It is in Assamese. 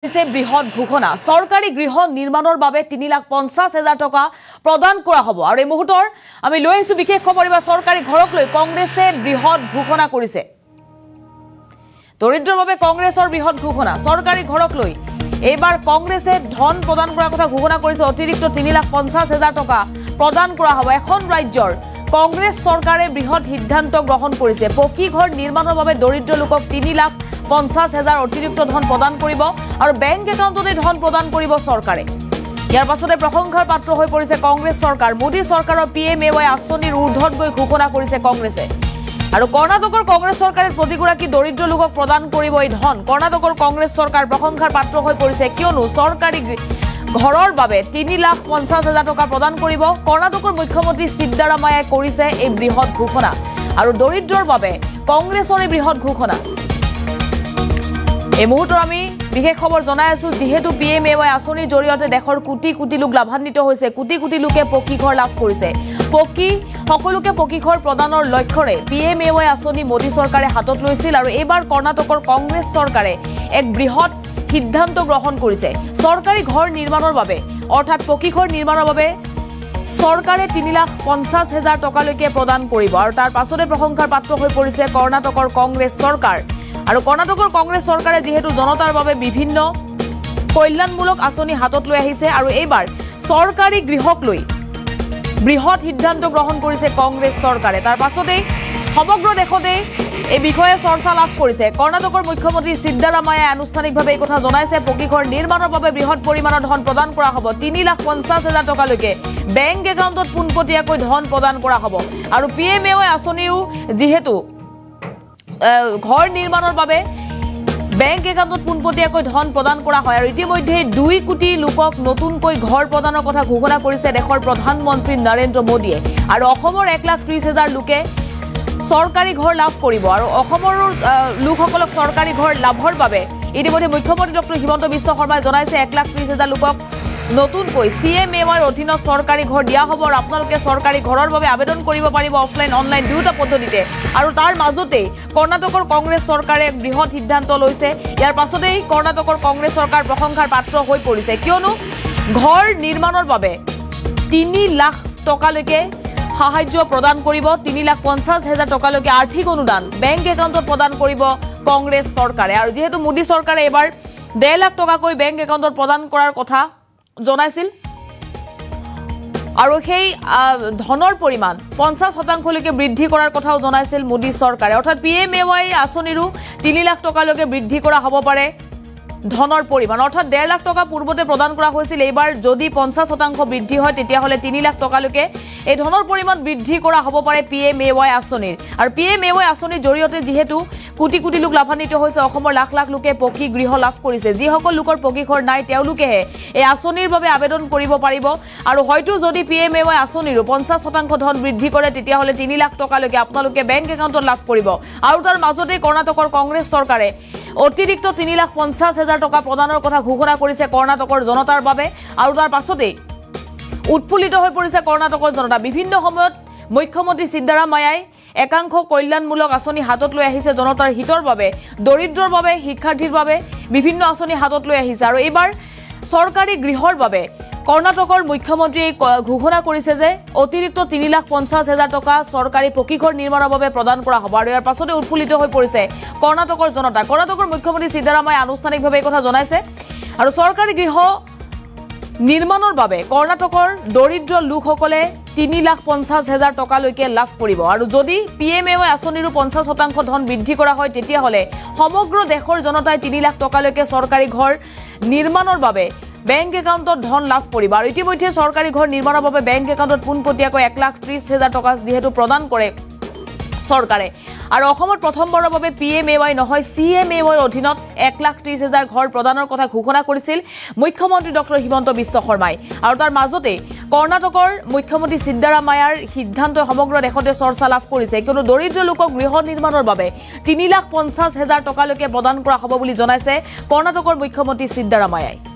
বৃহৎ ঘোষণা সরকারি গৃহ নির্মাণৰ বাবে 3,50,000 টকা প্ৰদান কৰা হ'ব আৰু এই মুহূৰ্তৰ আমি লৈ আহিছো বিশেষ খবৰ এবাৰ সরকারি ঘৰক লৈ কংগ্ৰেছে বৃহৎ ঘোষণা কৰিছে দৰিদ্ৰৰ বাবে কংগ্ৰেছৰ বৃহৎ ঘোষণা সরকারি ঘৰক লৈ এবাৰ কংগ্ৰেছে ধন প্ৰদান কৰাৰ কথা ঘোষণা কৰিছে অতিৰিক্ত 3,50,000 টকা প্ৰদান কৰা হ'ব এখন ৰাজ্যৰ কংগ্ৰেছ চৰকাৰে বৃহৎ সিদ্ধান্ত গ্ৰহণ কৰিছে পকি ঘৰ নিৰ্মাণৰ বাবে দৰিদ্ৰ লোকক 3,50,000 অতিৰিক্ত ধন প্ৰদান কৰিব আৰু বেংক একাউণ্টতে ধন প্ৰদান কৰিব চৰকাৰে ইয়াৰ পাছতে প্ৰশংসাৰ পাত্ৰ হৈ পৰিছে কংগ্ৰেছ চৰকাৰ মোদী চৰকাৰৰ পিএমএৱাই আঁচনিৰ ঊৰ্ধত গৈ ঘোষণা কৰিছে কংগ্ৰেছে আৰু কৰ্ণাটকৰ কংগ্ৰেছ চৰকাৰে প্ৰতিগৰাকী দৰিদ্ৰ লোকক প্ৰদান কৰিব এই ধন কৰ্ণাটকৰ কংগ্ৰেছ চৰকাৰ প্ৰশংসাৰ পাত্ৰ হৈ পৰিছে কিয়নো চৰকাৰী ঘৰৰ বাবে 3,50,000 টকা প্ৰদান কৰিব কৰ্ণাটকৰ মুখ্যমন্ত্ৰী সিদ্ধাৰামায়াই কৰিছে এই বৃহৎ ঘোষণা আৰু দৰিদ্ৰৰ বাবে কংগ্ৰেছৰ এই বৃহৎ ঘোষণা এই মুহূৰ্তত আমি বিশেষ খবৰ জনাই আছো যেহেতু পিএমএৱাই আঁচনিৰ জৰিয়তে দেশৰ কোটি কোটি লোক লাভান্বিত হৈছে কোটি কোটি লোকে পকি ঘৰ লাভ কৰিছে সকলোকে পকি ঘৰ প্ৰদানৰ লক্ষ্যৰে পিএমএৱাই আঁচনি মোদী চৰকাৰে হাতত লৈছিল আৰু এইবাৰ কৰ্ণাটকৰ কংগ্ৰেছ চৰকাৰে এক বৃহৎ সিদ্ধান্ত গ্ৰহণ কৰিছে সৰকাৰি ঘৰ নিৰ্মাণৰ বাবে অৰ্থাৎ পকি ঘৰ নিৰ্মাণৰ বাবে সৰকাৰে 3,50,000 টকালৈকে প্ৰদান কৰিব আৰু তাৰ পাছতে প্ৰশংসাৰ পাত্ৰ হৈ পৰিছে কৰ্ণাটকৰ কংগ্ৰেছ চৰকাৰ আৰু কৰ্ণাটকৰ কংগ্ৰেছ চৰকাৰে যেহেতু জনতাৰ বাবে বিভিন্ন কল্যাণমূলক আঁচনি হাতত লৈ আহিছে আৰু এইবাৰ সৰকাৰি গৃহক লৈ বৃহৎ সিদ্ধান্ত গ্ৰহণ কৰিছে কংগ্ৰেছ চৰকাৰে তাৰ পাছতে সমগ্ৰ দেশতে এই বিষয়ে চৰ্চা লাভ কৰিছে কৰ্ণাটকৰ মুখ্যমন্ত্ৰী সিদ্ধাৰামায়াই আনুষ্ঠানিকভাৱে এই কথা জনাইছে পকি ঘৰ নিৰ্মাণৰ বাবে বৃহৎ পৰিমাণৰ ধন প্ৰদান কৰা হ'ব 3,50,000 টকালৈকে বেংক একাউণ্টত পোনপটীয়াকৈ ধন প্ৰদান কৰা হ'ব আৰু পিএমএৱাই আঁচনিও যেহেতু ঘৰ নিৰ্মাণৰ বাবে বেংক একাউণ্টত পোনপটীয়াকৈ ধন প্ৰদান কৰা হয় আৰু ইতিমধ্যে 2 কোটি লোকক নতুনকৈ ঘৰ প্ৰদানৰ কথা ঘোষণা কৰিছে দেশৰ প্ৰধানমন্ত্ৰী নৰেন্দ্ৰ মোদীয়ে আৰু অসমৰ 1,30,000 লোকে সরকারি ঘর লাভ কৰিব আৰু অসমৰ লোকসকলক সরকারি ঘৰ লাভৰ বাবে ইতিমধ্যে মুখ্যমন্ত্ৰী ডক্টৰ হিমন্ত বিশ্ব শৰ্মাই জনাইছে 1,30,000 লোকক নতুনকৈ সিএমএৱাইৰ অধীনত সরকারি ঘৰ দিয়া হ'ব আৰু আপোনালোকে সরকারি ঘৰৰ বাবে আবেদন কৰিব পাৰিব অফলাইন অনলাইন দুটা পদ্ধতিতে আৰু তাৰ মাজতে কৰ্ণাটকৰ কংগ্ৰেছ চৰকাৰে বৃহৎ সিদ্ধান্ত লৈছে ইয়াৰ পাছতেই কৰ্ণাটকৰ কংগ্ৰেছ চৰকাৰ প্ৰশংসাৰ পাত্ৰ হৈ পৰিছে কিয়নো ঘৰ নিৰ্মাণৰ বাবে 3 লাখ টকালৈকে সাহায্য প্ৰদান কৰিব 3,50,000 টকালৈকে আৰ্থিক অনুদান বেংক একাউণ্টত প্ৰদান কৰিব কংগ্ৰেছ চৰকাৰে আৰু যেহেতু মোদী চৰকাৰে এবাৰ 1.5 লাখ টকাকৈ বেংক একাউণ্টত প্ৰদান কৰাৰ কথা জনাইছিল আৰু সেই ধনৰ পৰিমাণ 50% লৈকে বৃদ্ধি কৰাৰ কথাও জনাইছিল মোদী চৰকাৰে অৰ্থাৎ পিএমএৱাই আঁচনিৰো 3 লাখ টকালৈকে বৃদ্ধি কৰা হ'ব পাৰে ধনৰ পৰিমাণ অৰ্থাৎ 1.5 লাখ টকা পূৰ্বতে প্ৰদান কৰা হৈছিল এইবাৰ যদি 50% বৃদ্ধি হয় তেতিয়া হলে 3 লাখ টকালৈকে এই ধনৰ পৰিমাণ বৃদ্ধি কৰা হ'ব পাৰে পিএমএৱাই আঁচনিৰ আৰু পিএমএৱাই আঁচনিৰ জৰিয়তে যেহেতু কোটি কোটি লোক লাভান্বিত হৈছে অসমৰ লাখ লাখ লোকে পকি গৃহ লাভ কৰিছে যিসকল লোকৰ পকি ঘৰ নাই তেওঁলোকেহে এই আঁচনিৰ বাবে আবেদন কৰিব পাৰিব আৰু হয়তো যদি পিএমএৱাই আঁচনিৰো 50% ধন বৃদ্ধি কৰে তেতিয়া হলে 3 লাখ টকালৈকে আপোনালোকে বেংক একাউণ্টত লাভ কৰিব আৰু তাৰ মাজতে কৰ্ণাটকৰ কংগ্ৰেছ চৰকাৰে অতিৰিক্ত 3,50,000 টকা প্ৰদানৰ কথা ঘোষণা কৰিছে কৰ্ণাটকৰ জনতাৰ বাবে আৰু তাৰ পাছতে উৎফুল্লিত হৈ পৰিছে কৰ্ণাটকৰ জনতা বিভিন্ন সময়ত মুখ্যমন্ত্ৰী সিদ্ধাৰামায়াই একাংশ কল্যাণমূলক আঁচনি হাতত লৈ আহিছে জনতাৰ হিতৰ বাবে দৰিদ্ৰৰ বাবে শিক্ষাৰ্থীৰ বাবে বিভিন্ন আঁচনি হাতত লৈ আহিছে আৰু এইবাৰ সৰকাৰি গৃহৰ বাবে কৰ্ণাটকৰ মুখ্যমন্ত্ৰীয়ে ঘোষণা কৰিছে যে অতিৰিক্ত 3,50,000 টকা সৰকাৰি পকি ঘৰ নিৰ্মাণৰ বাবে প্ৰদান কৰা হ'ব আৰু ইয়াৰ পাছতে উৎফুল্লিত হৈ পৰিছে কৰ্ণাটকৰ জনতা কৰ্ণাটকৰ মুখ্যমন্ত্ৰী সিদ্ধাৰামায়াই আনুষ্ঠানিকভাৱে এই কথা জনাইছে আৰু সৰকাৰি গৃহ নিৰ্মাণৰ বাবে কৰ্ণাটকৰ দৰিদ্ৰ লোকসকলে 3,50,000 টকালৈকে লাভ কৰিব আৰু যদি পিএমএৱাই আঁচনিৰো 50% ধন বৃদ্ধি কৰা হয় তেতিয়া হলে সমগ্ৰ দেশৰ জনতাই 3 লাখ টকালৈকে সৰকাৰি ঘৰ নিৰ্মাণৰ বাবে বেংক একাউণ্টত ধন লাভ কৰিব আৰু ইতিমধ্যে সৰকাৰি ঘৰ নিৰ্মাণৰ বাবে বেংক একাউণ্টত পোনপটীয়াকৈ 1,30,000 টকা যেহেতু প্ৰদান কৰে চৰকাৰে আৰু অসমত প্ৰথমবাৰৰ বাবে পিএমএৱাই নহয় সিএমএৱাইৰ অধীনত 1,30,000 ঘৰ প্ৰদানৰ কথা ঘোষণা কৰিছিল মুখ্যমন্ত্ৰী ডক্টৰ হিমন্ত বিশ্ব শৰ্মাই আৰু তাৰ মাজতে কৰ্ণাটকৰ মুখ্যমন্ত্ৰী সিদ্ধাৰামায়াৰ সিদ্ধান্ত সমগ্ৰ দেশতে চৰ্চা লাভ কৰিছে কিয়নো দৰিদ্ৰ লোকক গৃহ নিৰ্মাণৰ বাবে 3,50,000 টকালৈকে প্ৰদান কৰা হ'ব বুলি জনাইছে কৰ্ণাটকৰ মুখ্যমন্ত্ৰী সিদ্ধাৰামায়াই